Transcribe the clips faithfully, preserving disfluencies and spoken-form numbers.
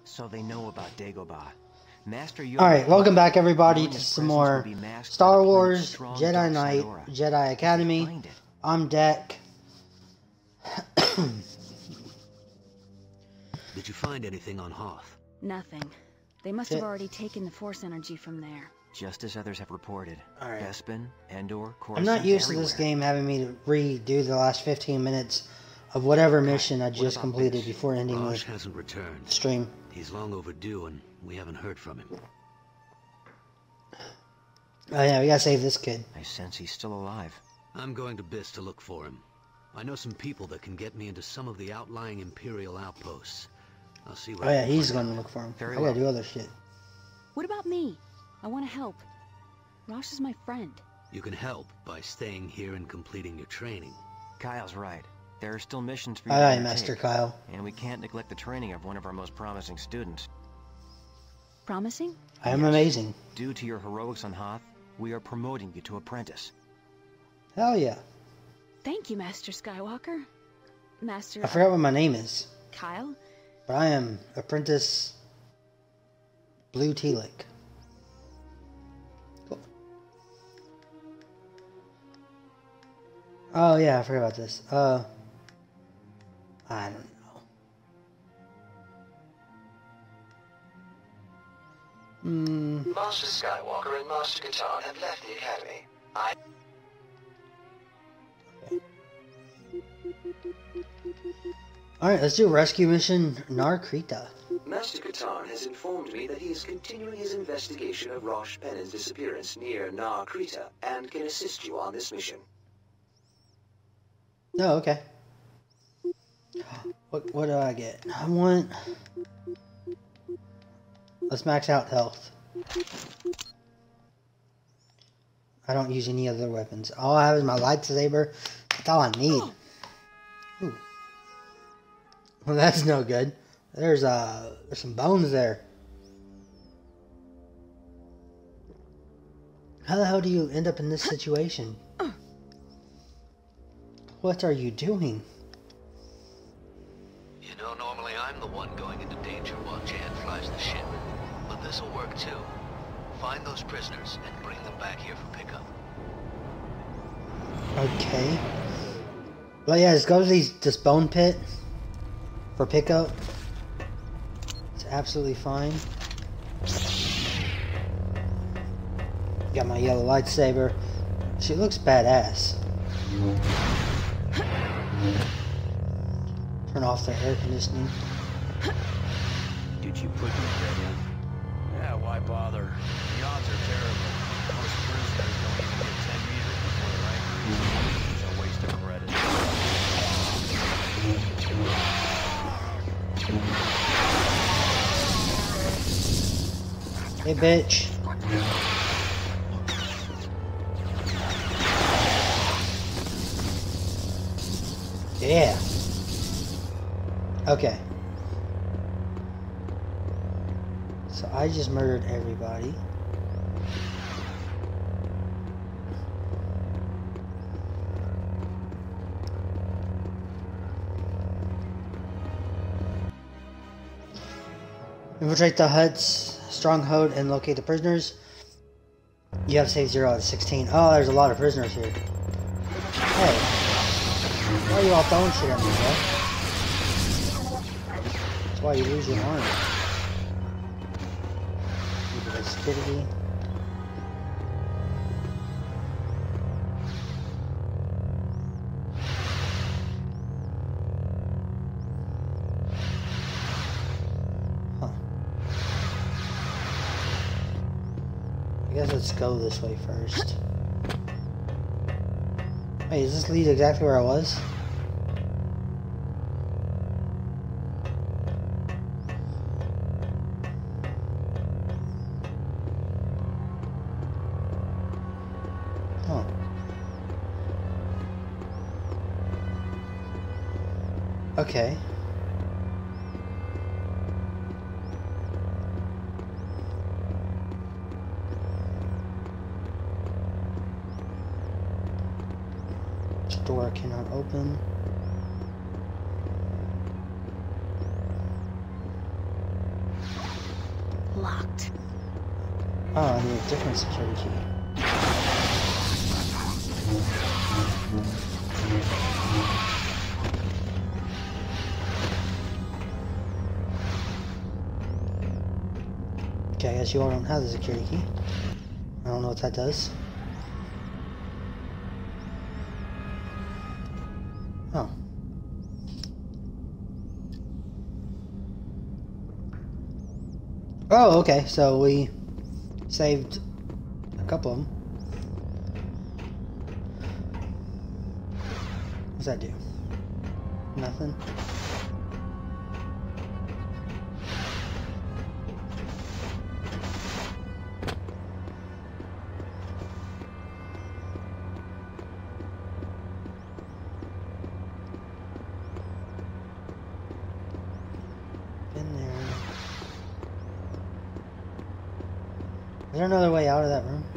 So they know about Dagobah. Master Yoda. Alright, welcome back everybody to some more Star Wars Jedi Knight Jedi Academy. I'm Deck. Did you find anything on Hoth? Nothing. They must Shit. have already taken the Force energy from there. Just as others have reported. Alright. Bespin, Endor, Coruscant, I'm not used everywhere. to this game having me to redo the last fifteen minutes of whatever mission I just about completed this? before ending Raj the hasn't returned. stream. He's long overdue and we haven't heard from him. Oh yeah, we gotta save this kid. I sense he's still alive. I'm going to Biss to look for him. I know some people that can get me into some of the outlying Imperial outposts. I'll see what Oh I yeah, can he's find gonna out. look for him. Very I gotta well. do other shit. What about me? I want to help. Rosh is my friend. You can help by staying here and completing your training. Kyle's right. There are still missions for you Aye, to aye, undertake, Master Kyle. and we can't neglect the training of one of our most promising students. Promising? I am Yes. amazing. Due to your heroics on Hoth, we are promoting you to apprentice. Hell yeah. Thank you, Master Skywalker. Master... I forgot what my name is, Kyle? but I am Apprentice Blue Tealic. Cool. Oh yeah, I forgot about this. Uh, I don't know. Hmm. Master Skywalker and Master Katarn have left the Academy. I... Alright, let's do rescue mission Nar Krita. Master Katarn has informed me that he is continuing his investigation of Rosh Pennon's disappearance near Nar Krita and can assist you on this mission. Oh, okay. What what do I get? I want... Let's max out health. I don't use any other weapons. All I have is my lightsaber. That's all I need. Ooh. Well, that's no good. There's uh, there's some bones there. How the hell do you end up in this situation? What are you doing? You know, normally I'm the one going into danger while Jan flies the ship. But this'll work too. Find those prisoners and bring them back here for pickup. Okay. Well, yeah, just go to these, this bone pit for pickup. It's absolutely fine. Got my yellow lightsaber. She looks badass. Turn off the air conditioning. Did you put your bread in? Yeah, why bother? The odds are terrible. Most prisoners don't even get ten meters before the rank reaches. It's a waste of credit. Hey, bitch. Yeah. Okay. So I just murdered everybody. Infiltrate the Hutt's stronghold and locate the prisoners. You have to save zero out of sixteen. Oh, there's a lot of prisoners here. Hey. Why are you all throwing shit at me, bro? That's why you lose your arm. Due to acidity. Huh. I guess let's go this way first. Wait, does this lead exactly where I was? Huh. Okay. Door cannot open. locked. Oh, I need a different security key. Okay, I guess you all don't have the security key. I don't know what that does. Oh. Oh, okay, so we saved a couple of them. What's that do? Nothing? Is there another way out of that room?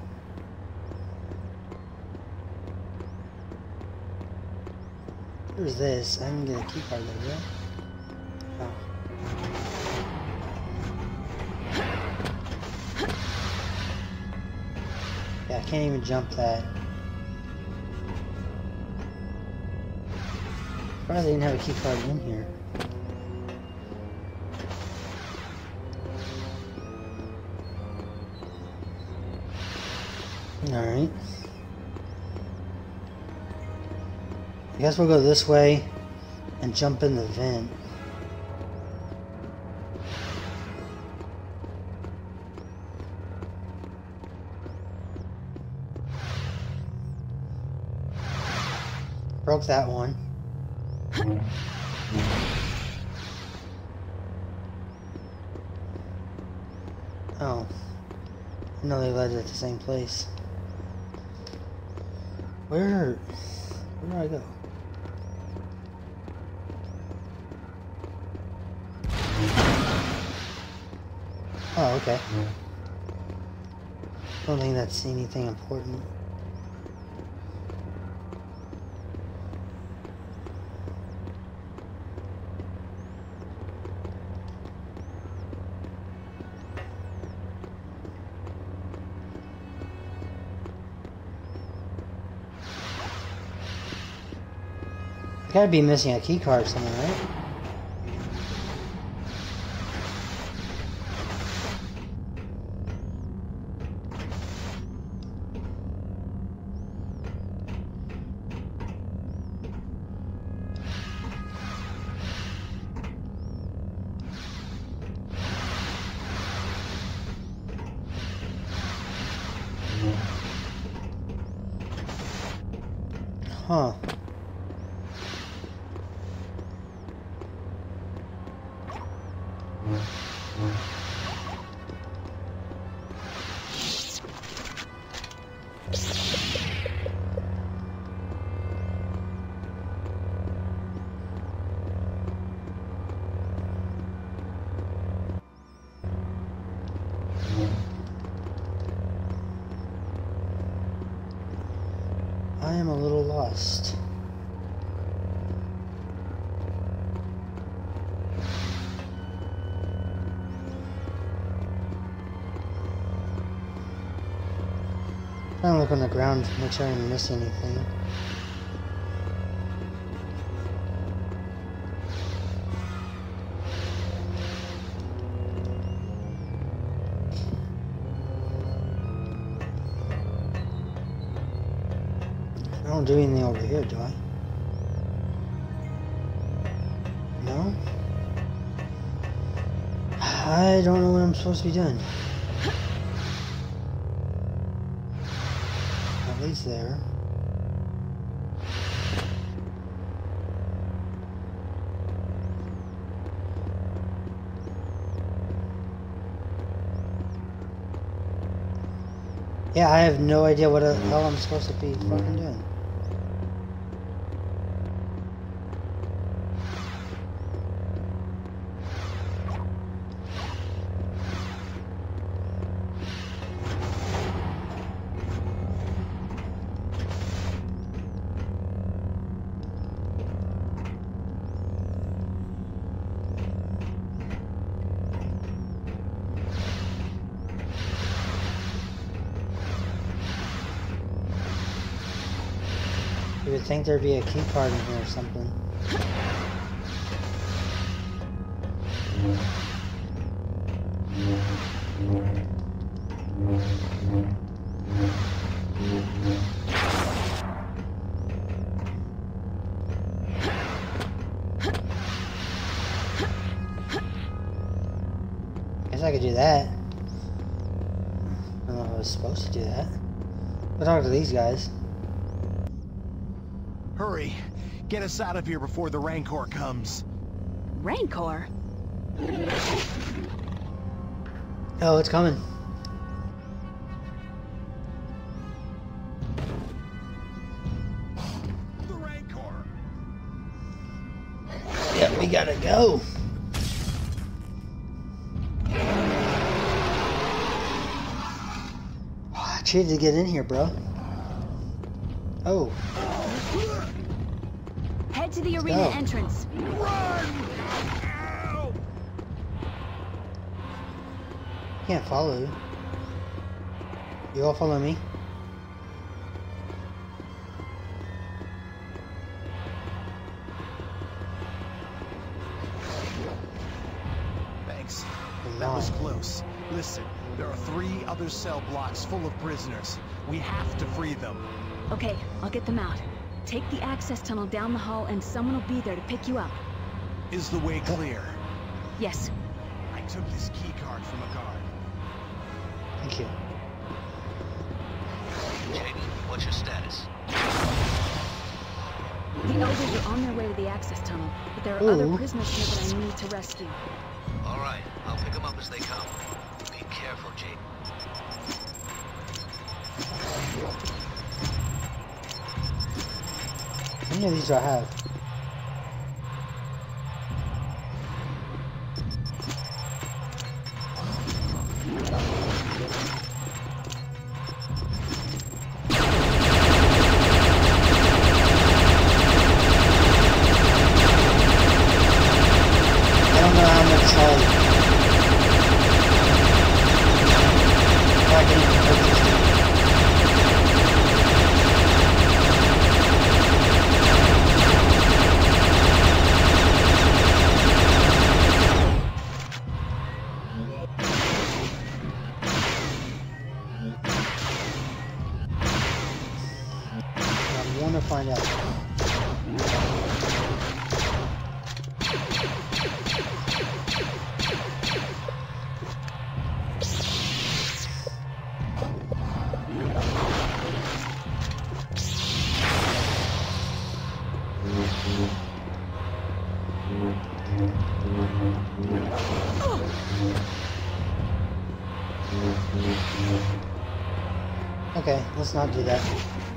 There's this. I can get a key card there, yeah? Oh. Yeah, I can't even jump that. Surprised they didn't have a key card in here. Alright. I guess we'll go this way and jump in the vent. Broke that one. Oh. No, they led at the same place. Where? Where do I go? Oh, okay. Don't think that's anything important. I gotta be missing a key card or something, right? Huh. I am a little lost. Trying to look on the ground to make sure I didn't miss anything. I don't do anything over here, do I? No? I don't know what I'm supposed to be doing. At least there. Yeah, I have no idea what the hell I'm supposed to be fucking doing. would think there'd be a key card in here or something. Guess I could do that. I don't know if I was supposed to do that. I'll talk to these guys. Hurry! Get us out of here before the Rancor comes. Rancor? Oh, it's coming. The Rancor! Yeah, we gotta go. Oh, I cheated to get in here, bro. Oh. Head to the arena go. entrance. Can't follow you. You all follow me? Thanks. Come That was on. close. Listen, there are three other cell blocks full of prisoners. We have to free them. Okay, I'll get them out. Take the access tunnel down the hall and someone will be there to pick you up. Is the way clear? Yes. I took this key card from a guard. Thank you. Jaden, what's your status? The elders are on their way to the access tunnel, but there are Ooh. other prisoners here that I need to rescue. All right, I'll pick them up as they come. Be careful, Jaden. How many of these do I have? I don't know how much solid. I can even purchase it. I want to find out. Okay, let's not do that.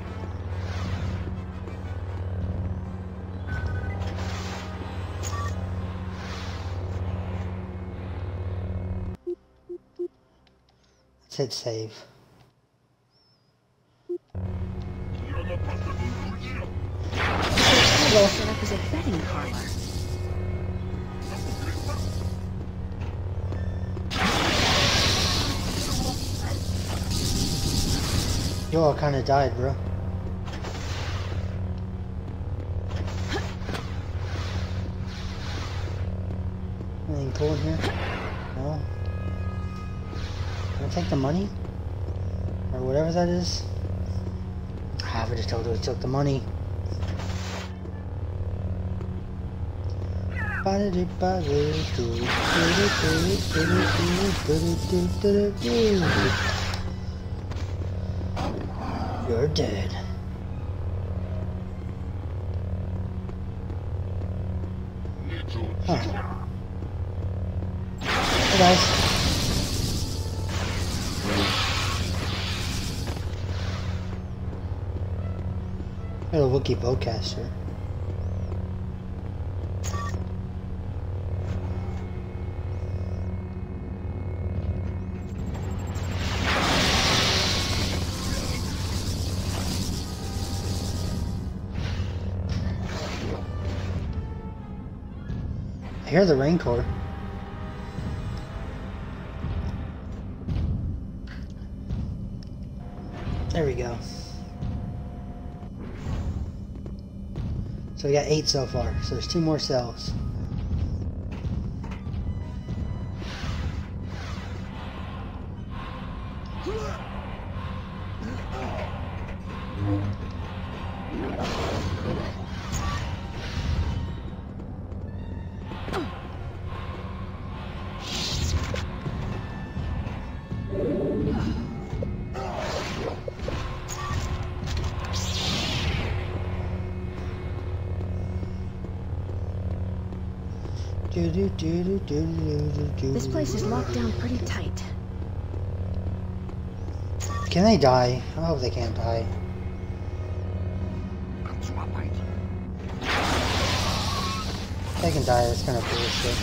Let's hit save. Hello. Set up as a betting parlor. You all kind of died, bro. Anything cool in here? No? Can I take the money? Or whatever that is? I would have told her took the money. You're dead. Huh. Hey guys. Got a Wookiee bowcaster. I hear the Rancor. There we go. So we got eight so far. So there's two more cells. This place is locked down pretty tight. Can they die? I hope they can't die. If they can die, that's kind of bullshit.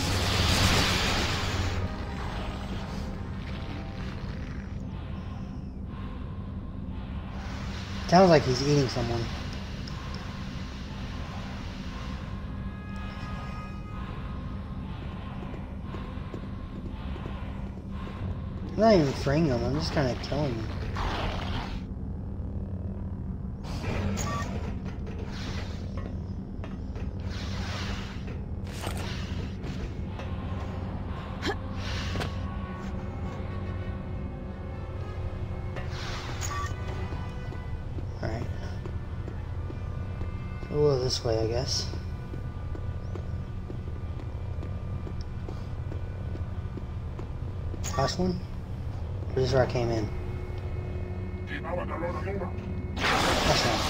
Sounds like he's eating someone. I'm not even freeing them, I'm just kind of killing them. Alright. We'll go this way, I guess. Last one? Or this is where I came in? That's not.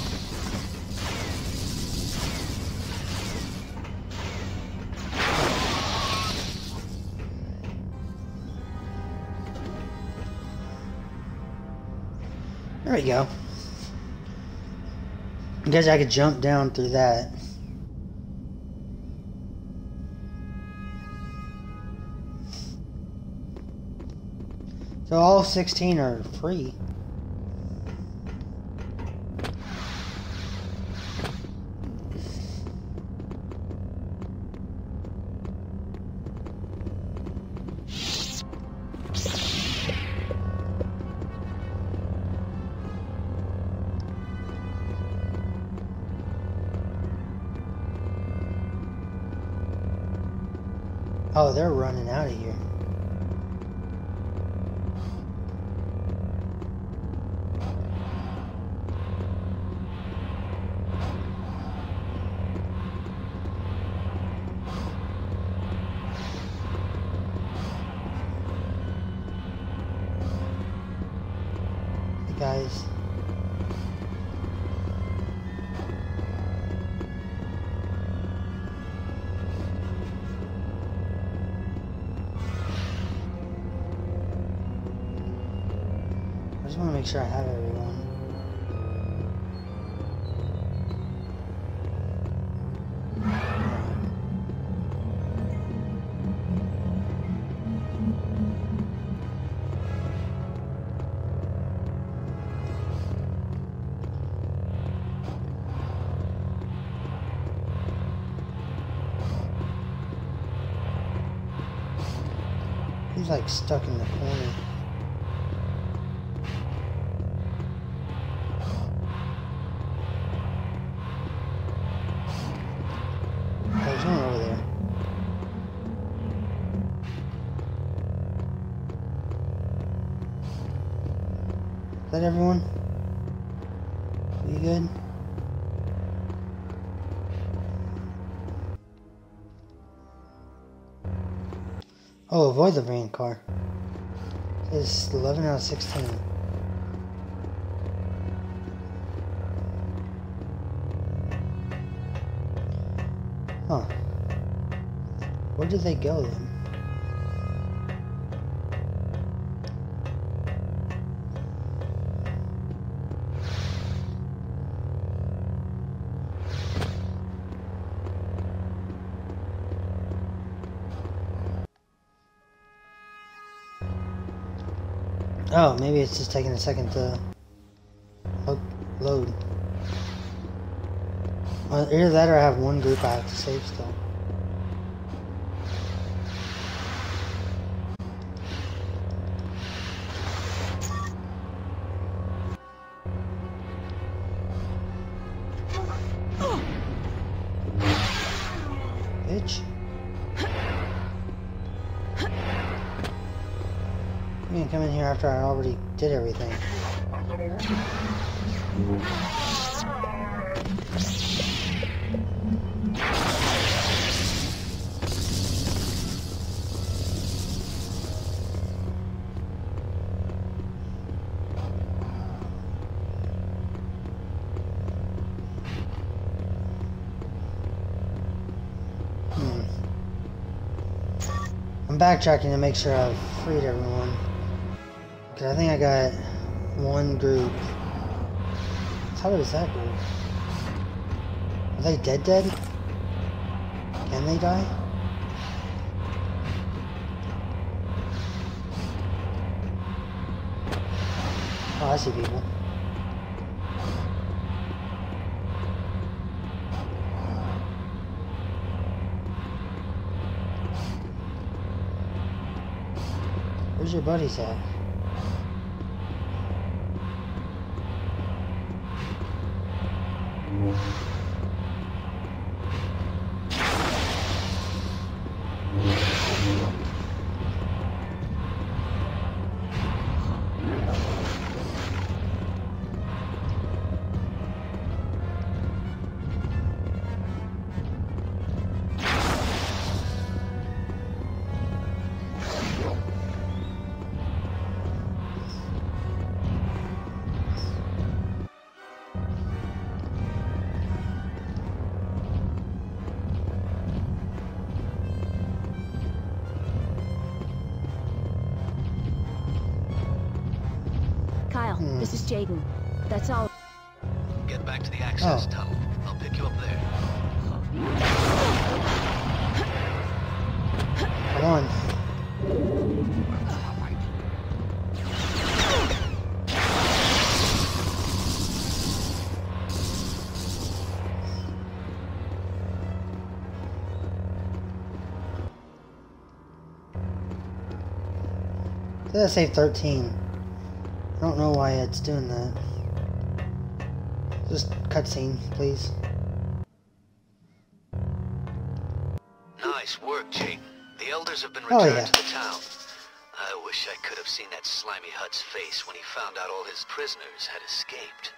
There we go. I guess I could jump down through that. So all sixteen are free. Oh, they're running out of here. Hey guys. I just want to make sure I have everyone. He's like stuck in the corner. There's one over there. Is that everyone? You good? Oh, avoid the van car. It's eleven out of sixteen. Huh. Where did they go then? Oh, maybe it's just taking a second to lo load. Well, either that or I have one group I have to save still. bitch. You can come in here after I already did everything. Hmm. I'm backtracking to make sure I've freed everyone. Cause I think I got one group. How does that group? Are they dead dead? Can they die? Oh, I see people. Where's your buddies at? Kyle, Hmm. this is Jaden. That's all. Get back to the access Oh. tunnel. I'll pick you up there. Come on. Let's say thirteen. I don't know why it's doing that. Just cutscene, please. Nice work, Jaden. The elders have been Oh, returned yeah. to the town. I wish I could have seen that slimy Hutt's face when he found out all his prisoners had escaped.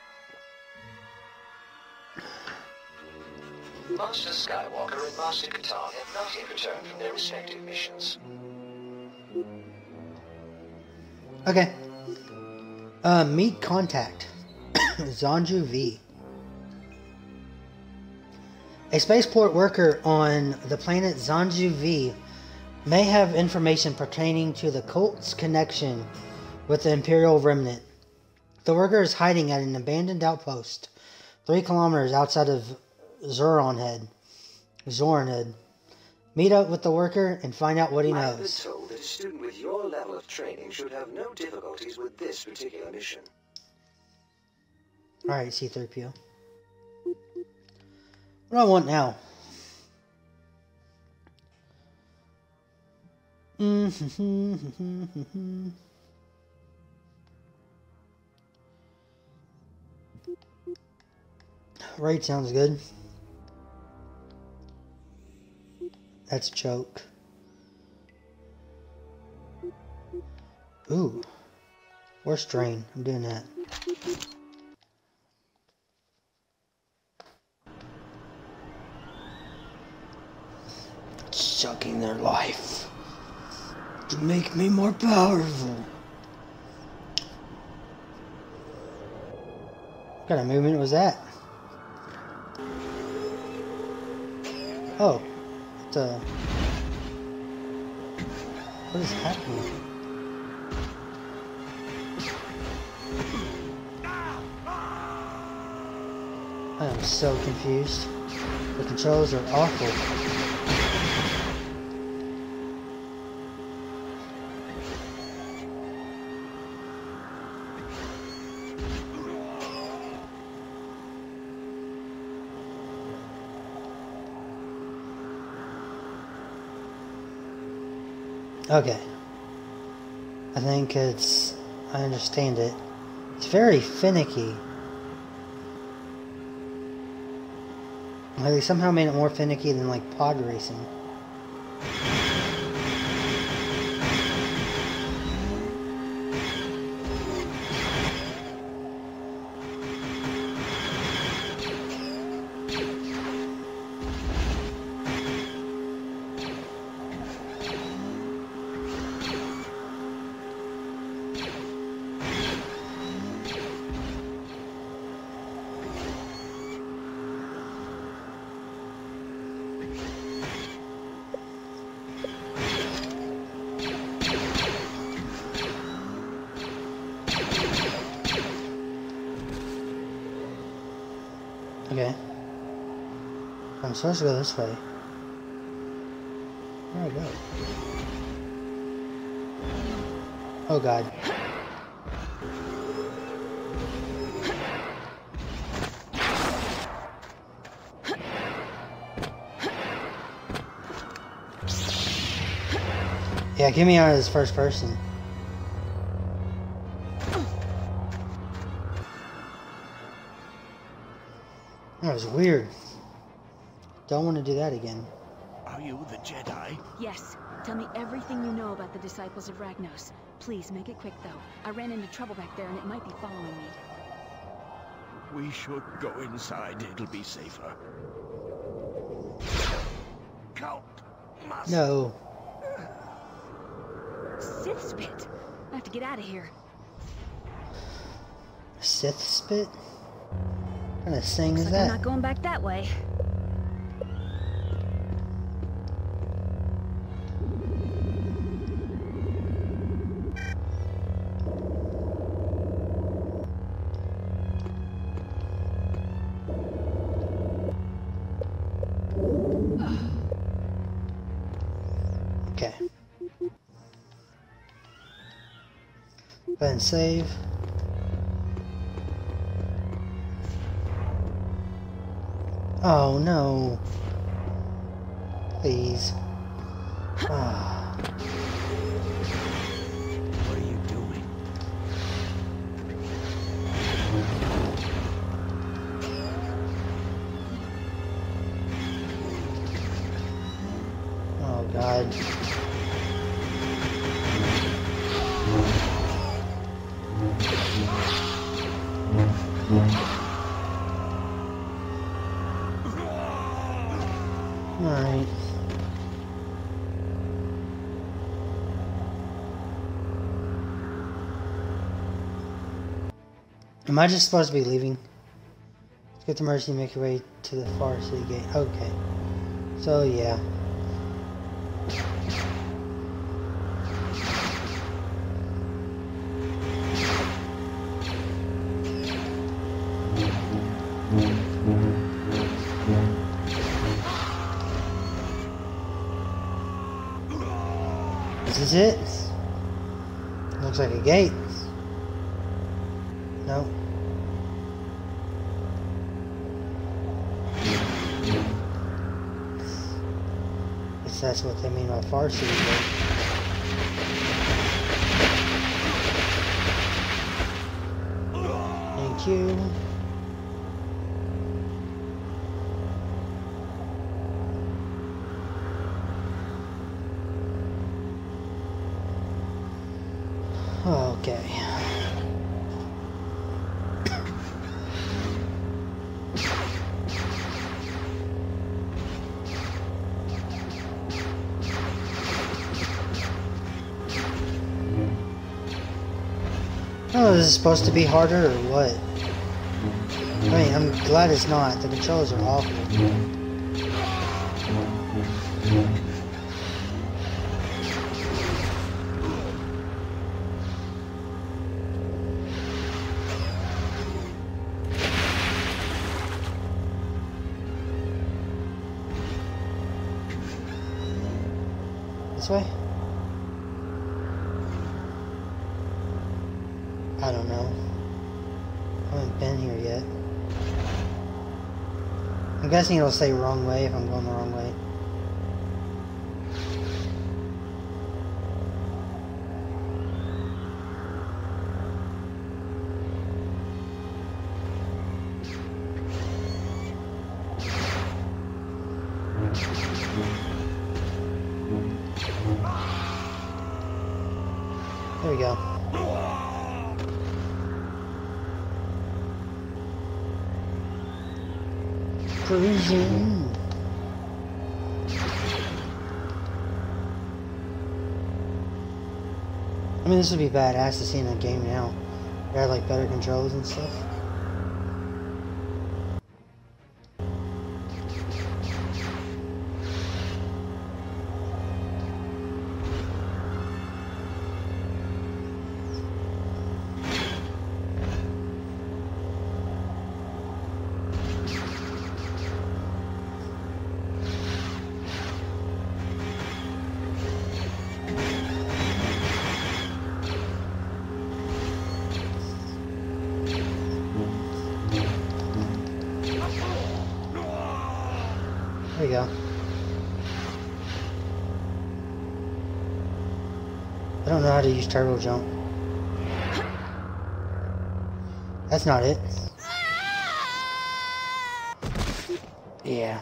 Master Skywalker and Master Katarn have not yet returned from their respective missions. Okay. Uh, meet contact. Zanju V. A spaceport worker on the planet Zanju V may have information pertaining to the cult's connection with the Imperial Remnant. The worker is hiding at an abandoned outpost, three kilometers outside of Zoranhead. Zoranhead. Meet up with the worker and find out what he I have been knows. told that a student with your level of training should have no difficulties with this particular mission. Alright, C three P O. What do I want now? Mm-hmm. Right, sounds good. That's a joke. Ooh. Where's Drain? I'm doing that. Sucking their life to make me more powerful. What kind of movement was that? Oh, it's a. What is happening? I am so confused. The controls are awful. Okay. I think it's... I understand it. It's very finicky. Like, they somehow made it more finicky than like pod racing. Okay. I'm supposed to go this way. Where do I go? Oh god. Yeah, get me out of this first person. That was weird. Don't want to do that again. Are you the Jedi? Yes. Tell me everything you know about the Disciples of Ragnos. Please, make it quick, though. I ran into trouble back there, and it might be following me. We should go inside. It'll be safer. Count Master. No. Sith spit. I have to get out of here. Sith spit? What kind of thing is Looks like I'm that? not going back that way. Okay. Go ahead and save. Oh no. Please. Ah. What are you doing? Oh god. Alright. Am I just supposed to be leaving? Get the mercy and make your way to the far city gate. Okay. So yeah. This is it. Looks like a gate. No. Guess that's what they mean by far city gate. Thank you. Okay. Oh, is this supposed to be harder or what? I mean, I'm glad it's not. The controls are awful. This way? I don't know. I haven't been here yet. I'm guessing it'll say wrong way if I'm going the wrong way. There we go. Cruising. I mean, this would be badass to see in a game now. They had like better controls and stuff. There you go. I don't know how to use turbo jump. That's not it. Yeah.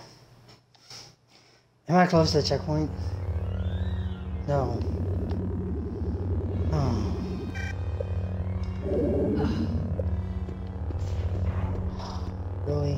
Am I close to the checkpoint? No. Oh. Really?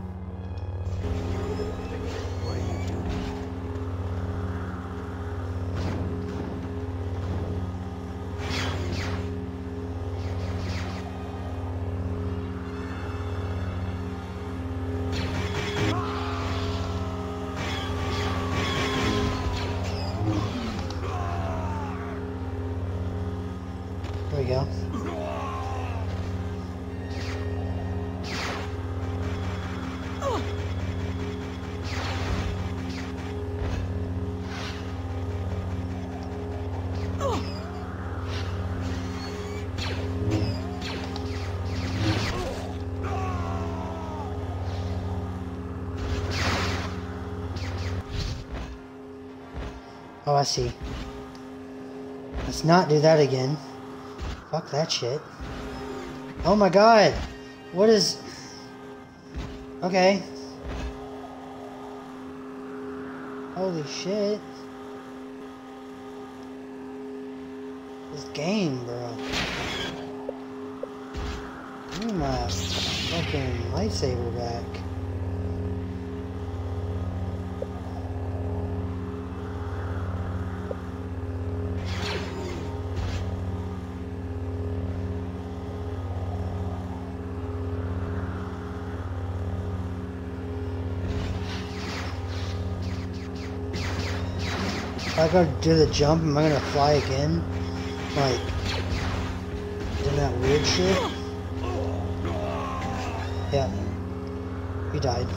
There we go. Oh, I see. Let's not do that again. Fuck that shit. Oh my god! What is... Okay. Holy shit. This game, bro. Give me my fucking lightsaber back. If I go do the jump, am I gonna fly again? Like, doing that weird shit? Yeah. He died.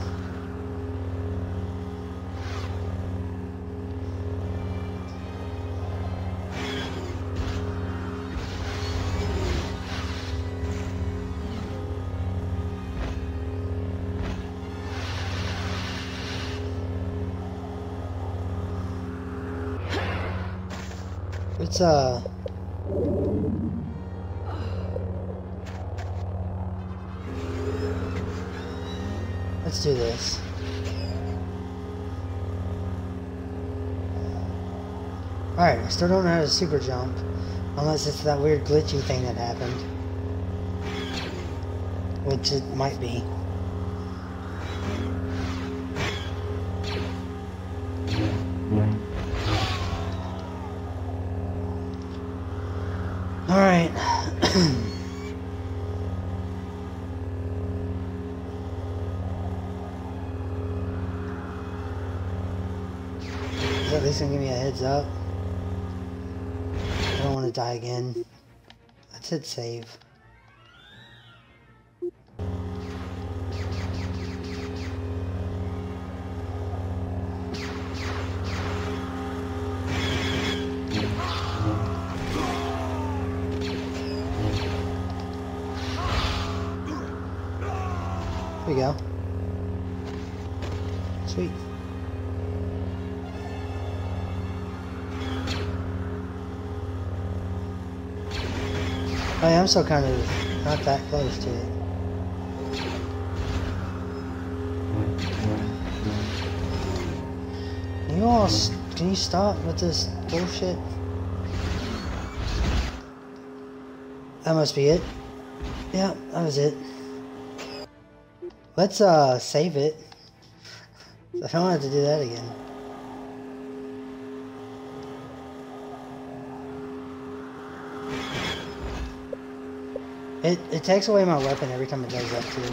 It's uh let's do this. Alright, I still don't know how to super jump. Unless it's that weird glitchy thing that happened. Which it might be. Alright. Is that at least gonna give me a heads up? I don't want to die again. Let's hit save. There we go. Sweet. Oh yeah, I'm still kind of not that close to it. Can you all, can you stop with this bullshit? That must be it. Yeah, that was it. Let's uh save it. I don't have to do that again. It it takes away my weapon every time it does that too.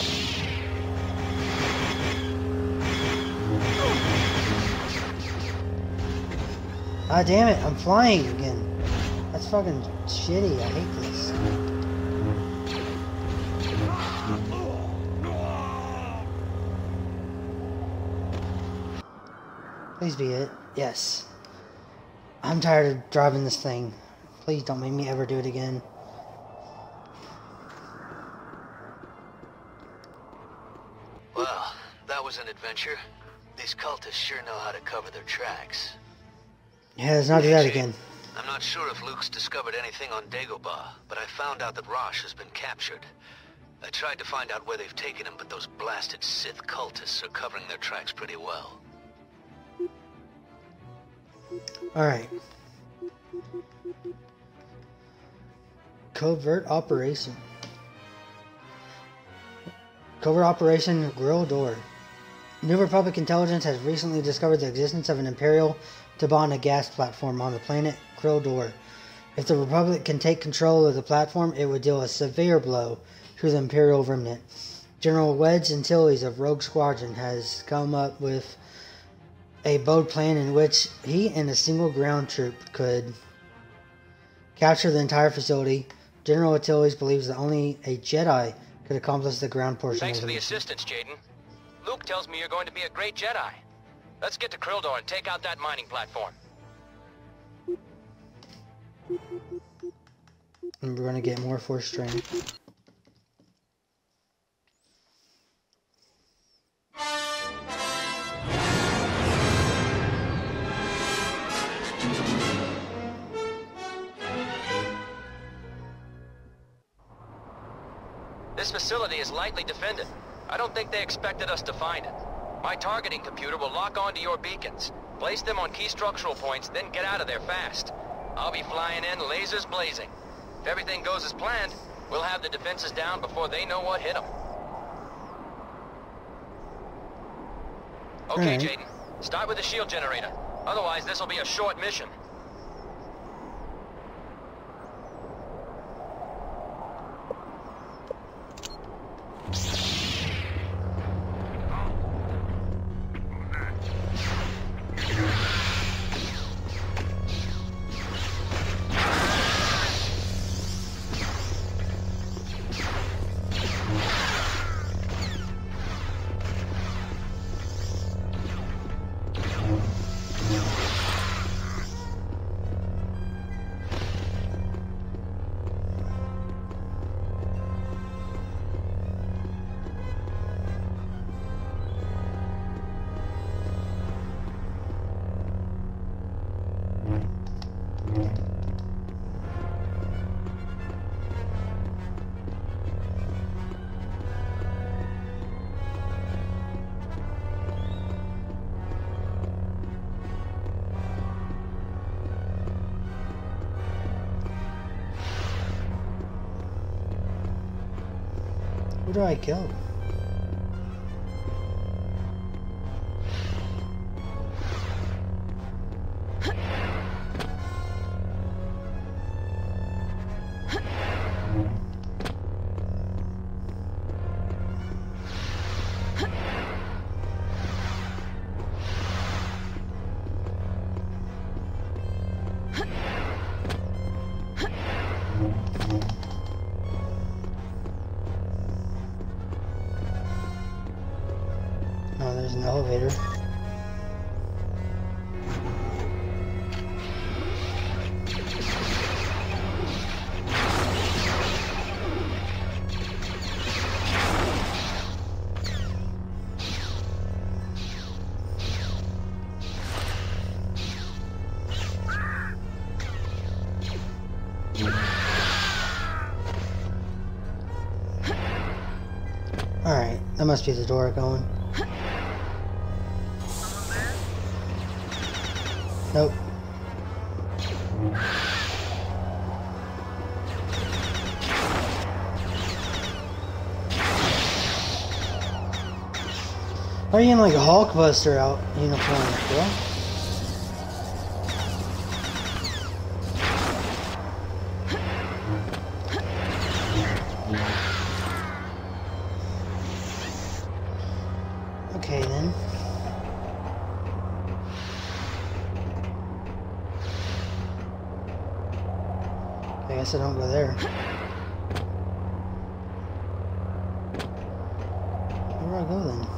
Ah, damn it, I'm flying again. That's fucking shitty, I hate this. Please be it. Yes. I'm tired of driving this thing. Please don't make me ever do it again. Well, that was an adventure. These cultists sure know how to cover their tracks. Yeah, let's not do that again. I'm not sure if Luke's discovered anything on Dagobah, but I found out that Rosh has been captured. I tried to find out where they've taken him, but those blasted Sith cultists are covering their tracks pretty well. Alright. Covert operation. Covert operation Grill Door. New Republic intelligence has recently discovered the existence of an Imperial Tabana gas platform on the planet Grill Door. If the Republic can take control of the platform, it would deal a severe blow to the Imperial remnant. General Wedge Antilles of Rogue Squadron has come up with a bold plan in which he and a single ground troop could capture the entire facility. General Antilles believes that only a Jedi could accomplish the ground portion. Thanks of for the the mission. assistance, Jaden. Luke tells me you're going to be a great Jedi. Let's get to Krildor and take out that mining platform. And we're going to get more force strength. This facility is lightly defended. I don't think they expected us to find it. My targeting computer will lock onto your beacons, place them on key structural points, then get out of there fast. I'll be flying in, lasers blazing. If everything goes as planned, we'll have the defenses down before they know what hit them. Okay, Alright. Jaden. Start with the shield generator. Otherwise, this will be a short mission. Who do I kill? Oh, there's an elevator. Alright, that must be the door going. Nope. Why are you in like a Hulkbuster out uniform, bro? Okay then. I guess I don't go there. Where do I go then?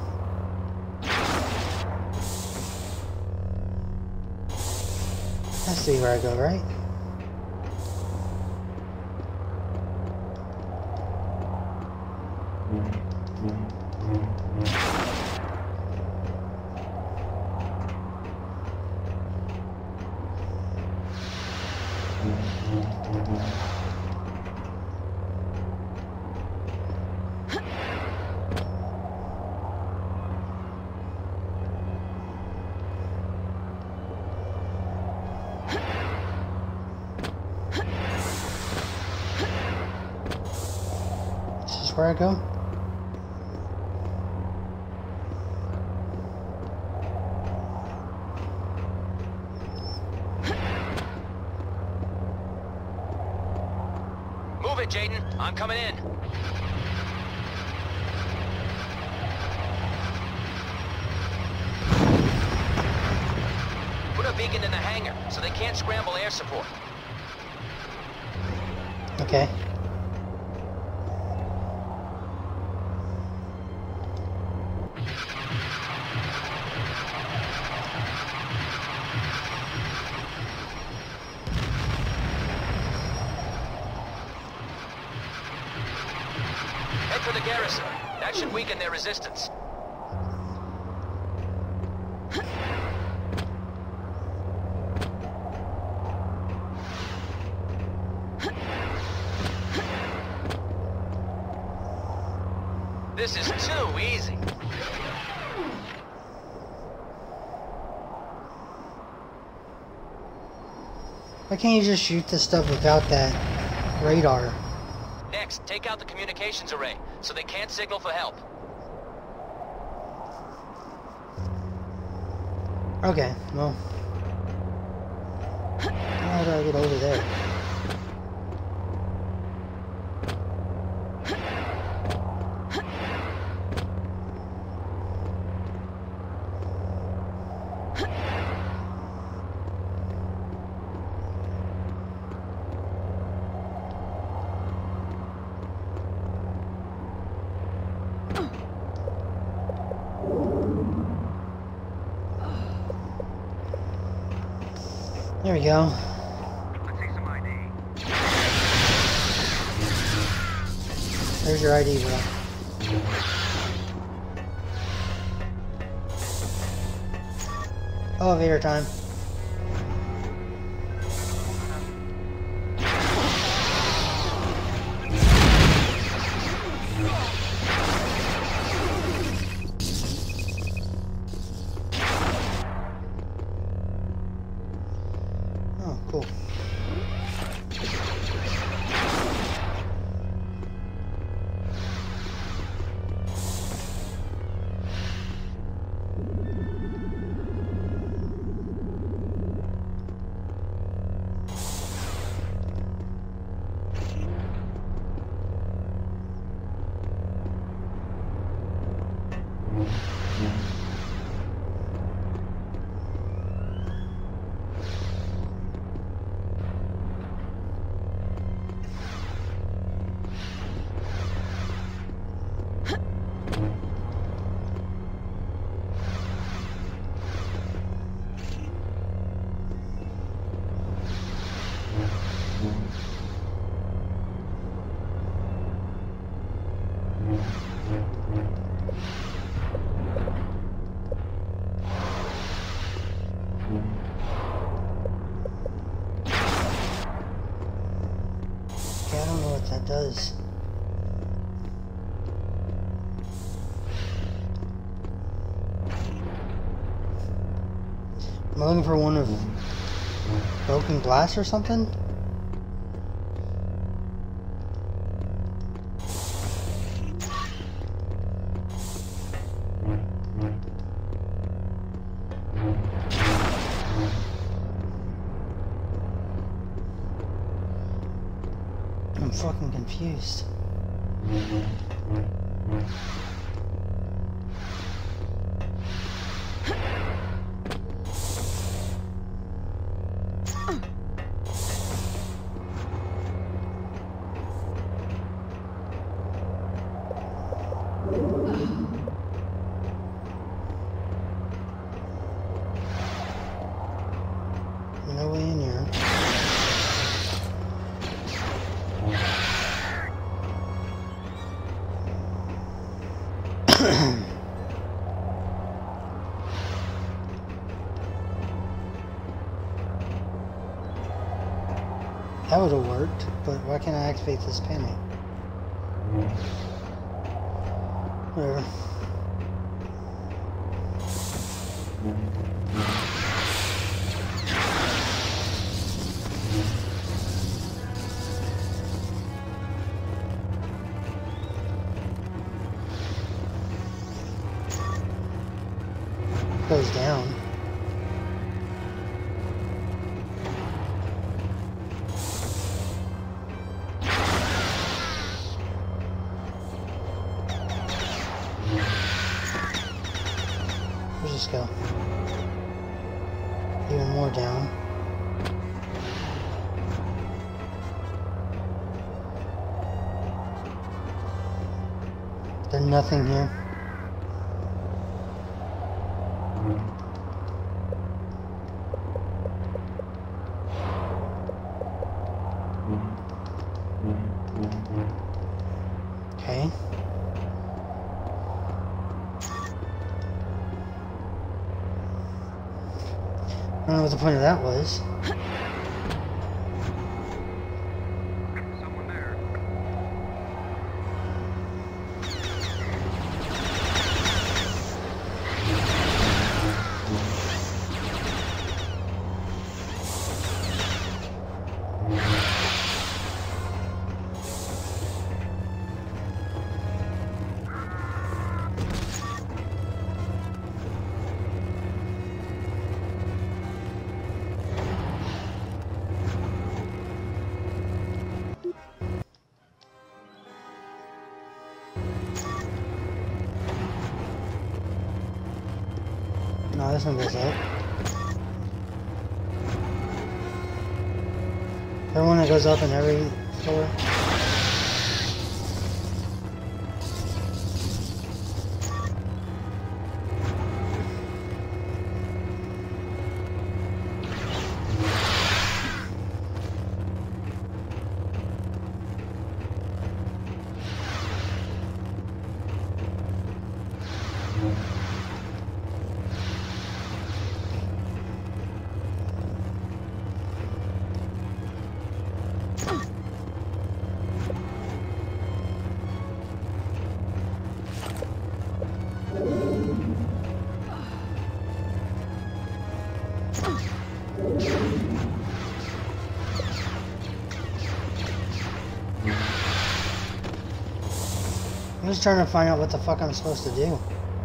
That's the where I go, right? This is where I go? Move it, Jaden. I'm coming in. Put a beacon in the hangar so they can't scramble air support. Okay. Head for the garrison. That should weaken their resistance. This is too easy. Why can't you just shoot this stuff without that radar? Next, take out the communications array so they can't signal for help. Okay, well. How do I get over there? There we go. Let's see some I D. There's your I D, bro. Elevator time. Oh, cool. Okay, I don't know what that does. Am I looking for one of broken glass or something? I'm fucking confused. No way in here. That would have worked, but why can't I activate this panel? Whatever. Goes down. Where's this go? Even more down. There's nothing here. Okay. I don't know what the point of that was. Someone there. No, this one goes up. Is there one that goes up in every floor? I'm just trying to find out what the fuck I'm supposed to do.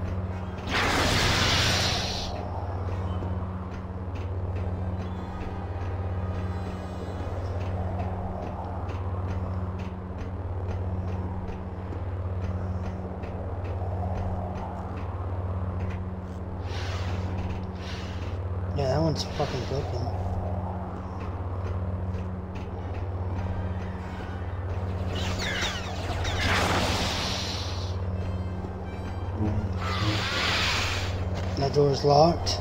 Yeah, that one's fucking broken. That door's locked.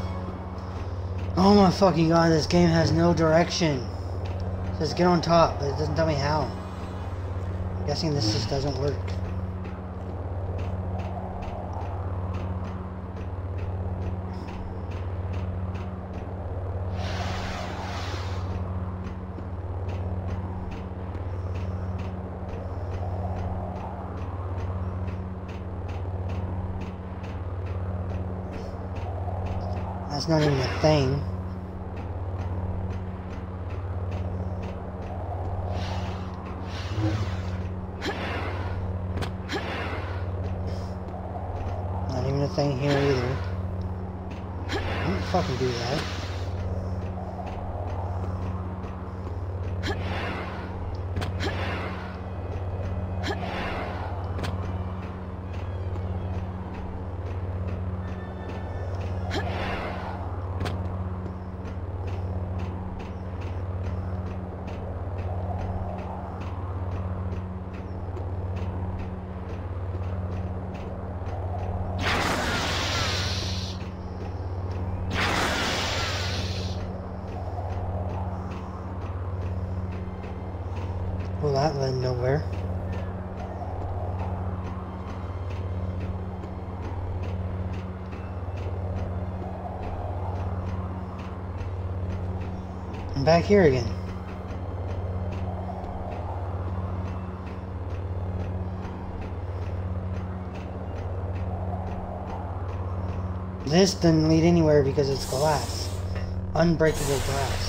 Oh my fucking god, this game has no direction. It says get on top, but it doesn't tell me how. I'm guessing this just doesn't work. That's not even a thing. Not even a thing here either. I don't fucking do that. Well, that led nowhere. I'm back here again. This didn't lead anywhere because it's glass. Unbreakable glass.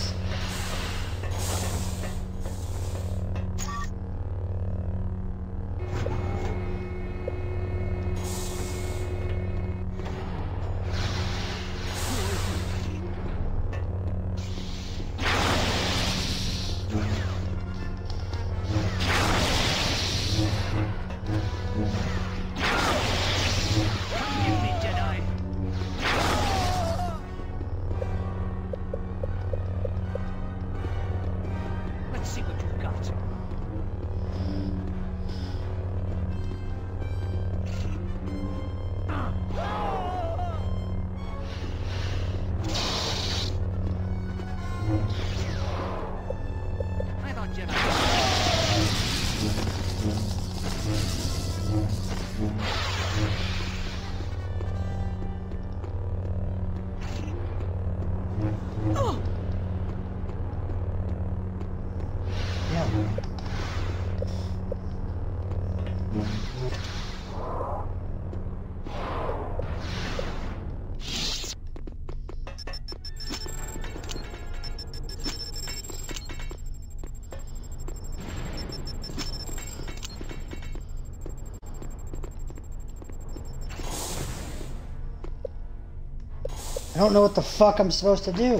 I don't know what the fuck I'm supposed to do.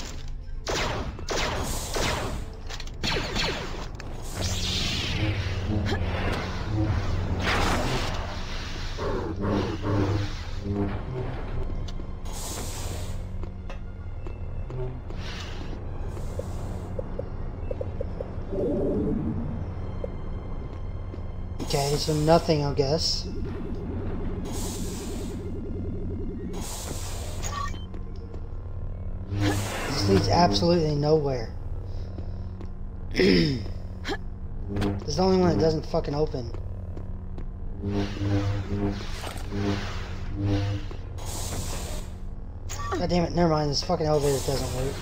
Okay, so nothing, I guess. This leads absolutely nowhere. This is the only one that doesn't fucking open. God damn it, never mind, this fucking elevator doesn't work.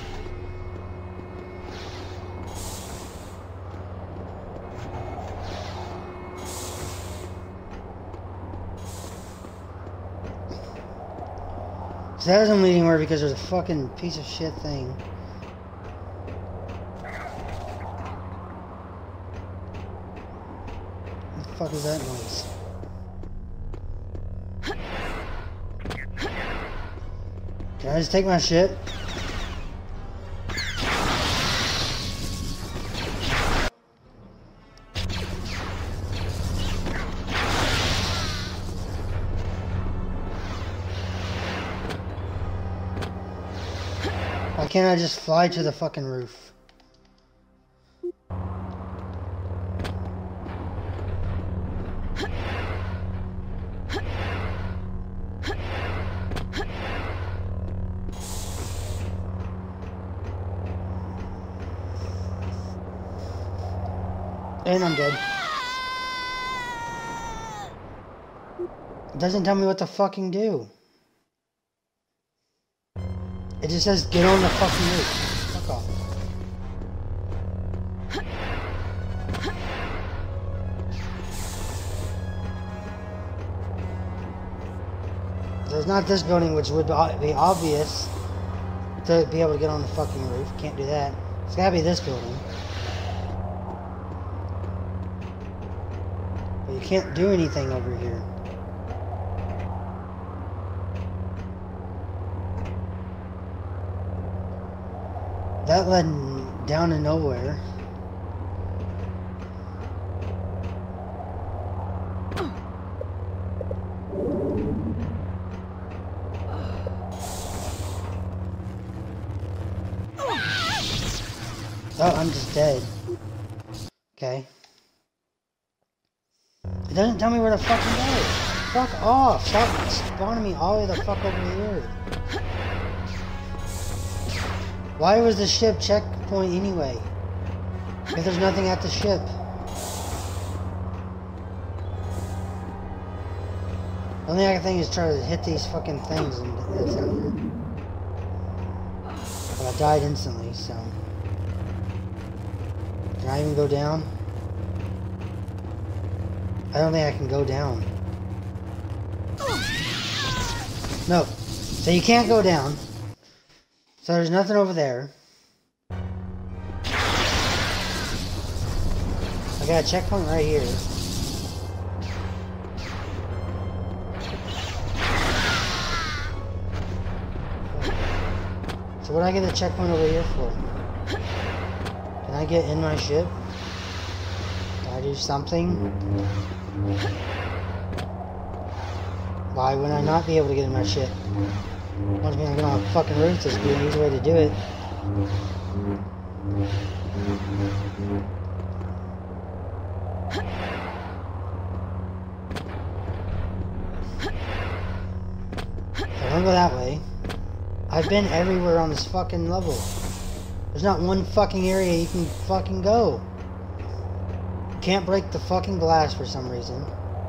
So that doesn't lead anywhere because there's a fucking piece of shit thing. What the fuck is that noise? Can I just take my shit? Why can't I just fly to the fucking roof? And I'm dead. It doesn't tell me what to fucking do. It just says get on the fucking roof. Fuck off. So it's not this building, which would be obvious to be able to get on the fucking roof. Can't do that. It's gotta be this building. But you can't do anything over here. That led down to nowhere. Oh, I'm just dead. Okay. It doesn't tell me where to fucking go. Fuck off. Stop spawning me all the way the fuck over here. Why was the ship checkpoint anyway? If there's nothing at the ship. The only other thing is try to hit these fucking things and it's not here. But I died instantly, so. Can I even go down? I don't think I can go down. No. So you can't go down. So there's nothing over there. I got a checkpoint right here. So what do I get a checkpoint over here for? Can I get in my ship? Can I do something? Why would I not be able to get in my ship? Once again, I'm going on a fucking roof. This would be an easy way to do it. I don't go that way. I've been everywhere on this fucking level. There's not one fucking area you can fucking go. You can't break the fucking glass for some reason.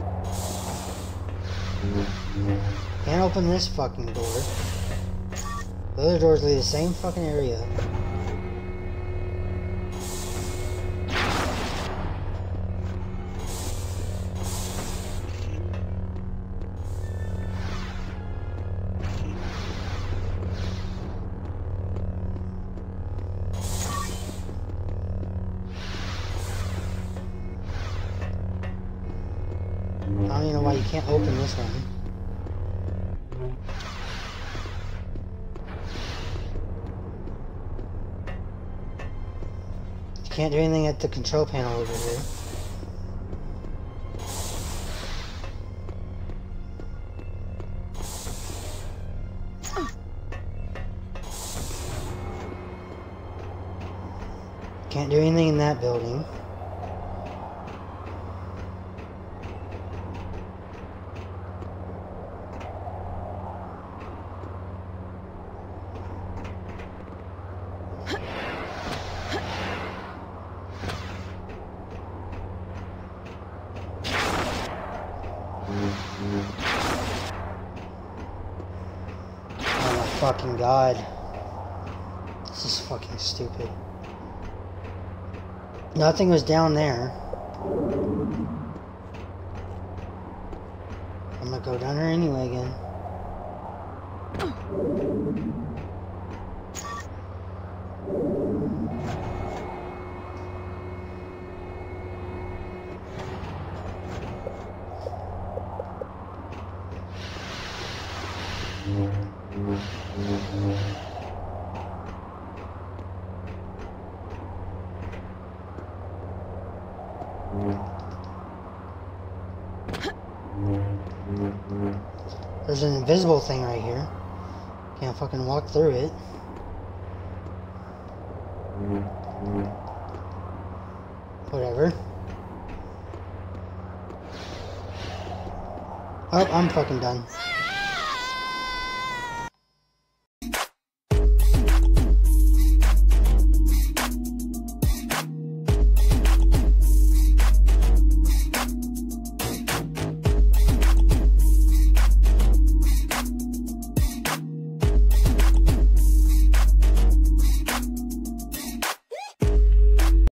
Can't open this fucking door. The other doors lead to the same fucking area. I don't even know why you can't open this one. You can't do anything at the control panel over here. Can't do anything in that building. Oh my fucking god. This is fucking stupid. Nothing was down there. I'm gonna go down there anyway again. There's an invisible thing right here. Can't fucking walk through it. Whatever. Oh, I'm fucking done.